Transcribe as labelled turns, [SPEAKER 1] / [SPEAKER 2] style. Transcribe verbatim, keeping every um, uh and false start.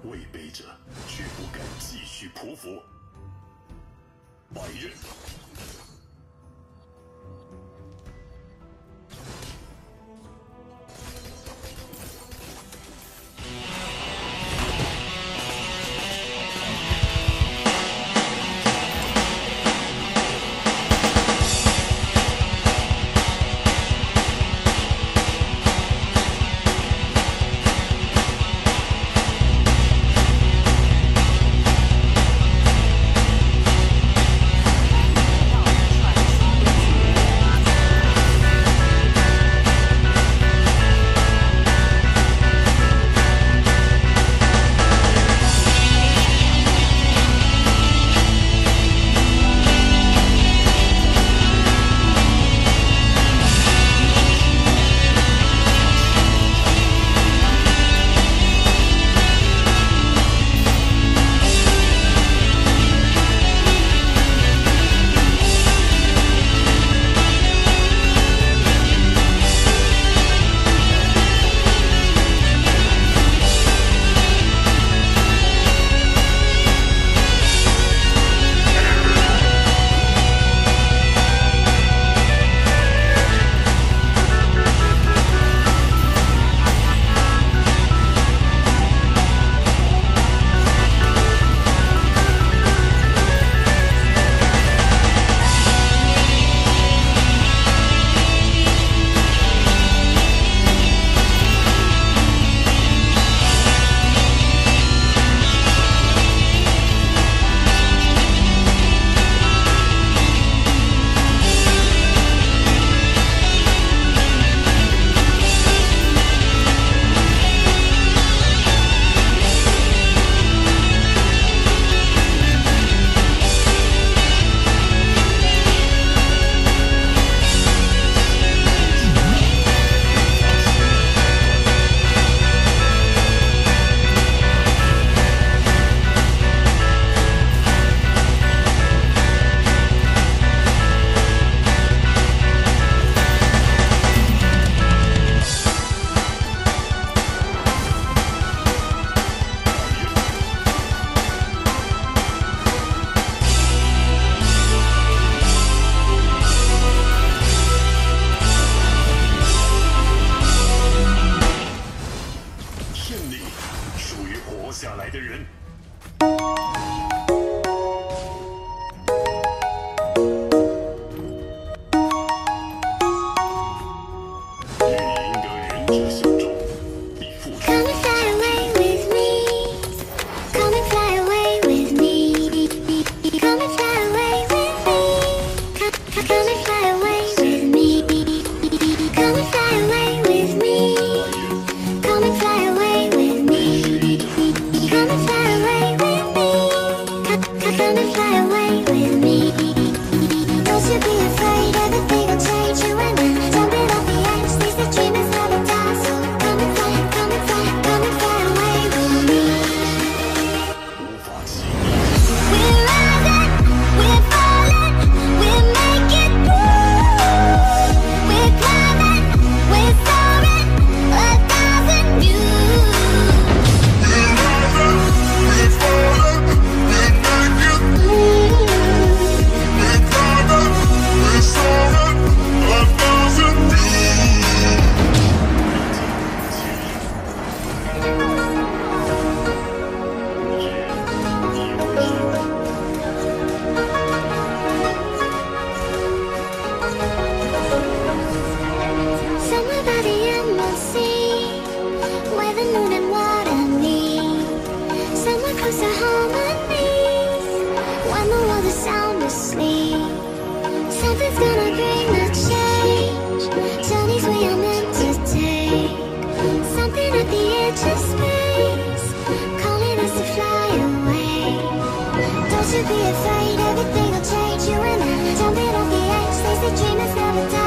[SPEAKER 1] 位卑者绝不敢继续匍匐。百刃。 下来的人。与你赢得仁者相重，比付出。
[SPEAKER 2] Something's gonna bring the change. Journeys we are meant to take. Something at the edge of space, calling us to fly away. Don't you be afraid, everything will change. You and I, jumping off the edge. They say dreamers never die.